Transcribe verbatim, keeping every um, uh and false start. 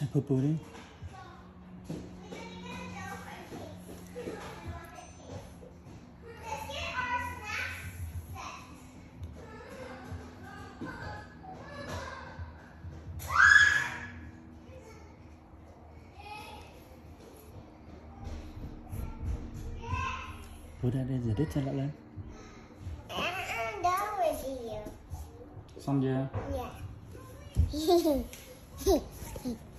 Poo poo đi. Put that in the ditch lại lên. I'm done with you. Xong chưa? Yeah.